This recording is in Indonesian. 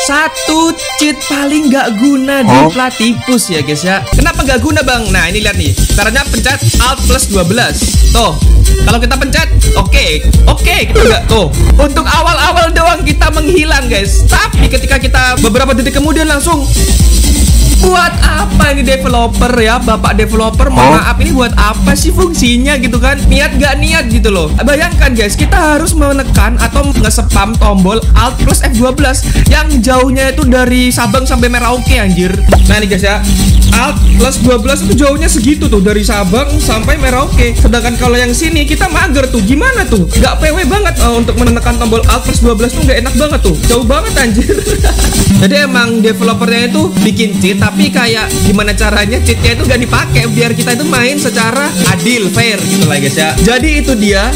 Satu cheat paling nggak guna di Platypus ya guys ya. Kenapa nggak guna bang? Nah ini lihat nih, caranya pencet Alt plus 12. Tuh, kalau kita pencet oke, kita nggak tuh. Untuk awal-awal doang kita menghilang guys. Tapi ketika kita beberapa detik kemudian langsung, buat apa ini developer ya, bapak developer, mohon maaf ini buat apa sih fungsinya gitu kan? Niat gak niat gitu loh. Bayangkan guys, kita harus menekan atau nge-spam tombol Alt plus F12 yang jauhnya itu dari Sabang sampai Merauke anjir. Nah nih guys ya, Alt plus 12 itu jauhnya segitu tuh, dari Sabang sampai Merauke. Sedangkan kalau yang sini kita mager tuh, gimana tuh? Gak PW banget untuk menekan tombol Alt plus 12 tuh, gak enak banget tuh, jauh banget anjir. Jadi emang developernya itu bikin cheat, tapi kayak gimana caranya cheatnya itu gak dipakai biar kita itu main secara adil, fair gitu lah guys ya. Jadi itu dia